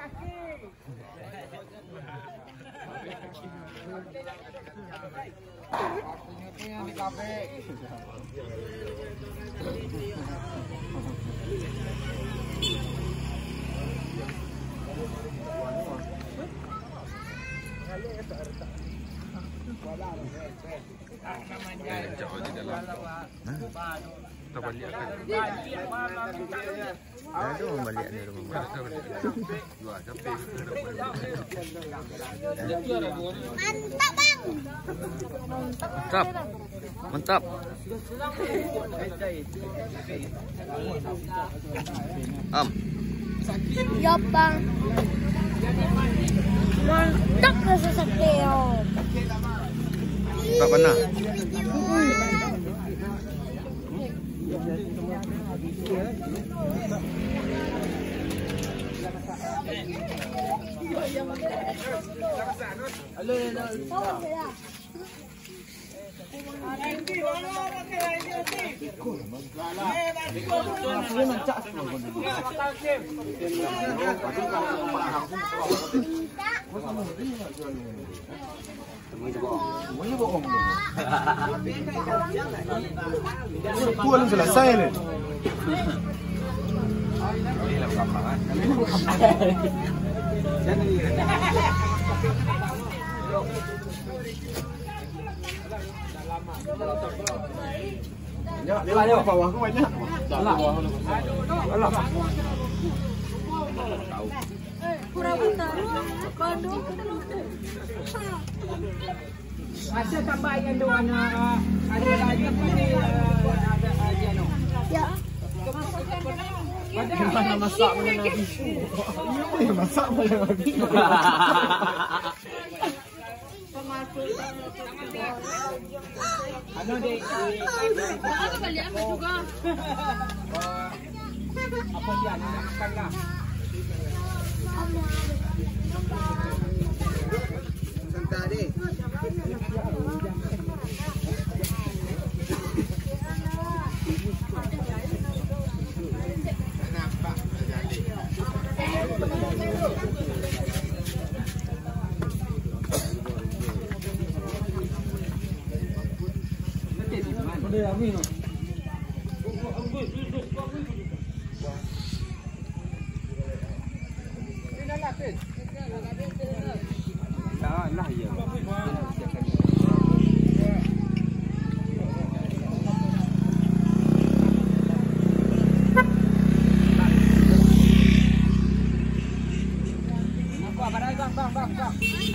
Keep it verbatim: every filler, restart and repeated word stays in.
Yang di kafe. Jauh di dalam. Kita balik akan. Ada orang balik ni rumah. Dua capek. Mantap bang. Mantap. Mantap. Am. Ya bang. Mantap rasa sakit. Tak pernah. Halo, halo. Semuanya bohong. Sepuluh belum selesai ni. Ini lah kapangan. Jangan ni. Banyak, lewat bawah tu banyak. Alah. Alah. Pura-pura. Kado. Masa tambah yang dua nak ada lagi ni ada aja no. Ya. Mana masak mana Nabi? Ini masak mana Nabi? Ano deh? Apa balik ambil juga. Apa dia nak makan lah? Sebentar deh. Ada Ami no. Dah lah ya. Apa pada bang bang bang bang.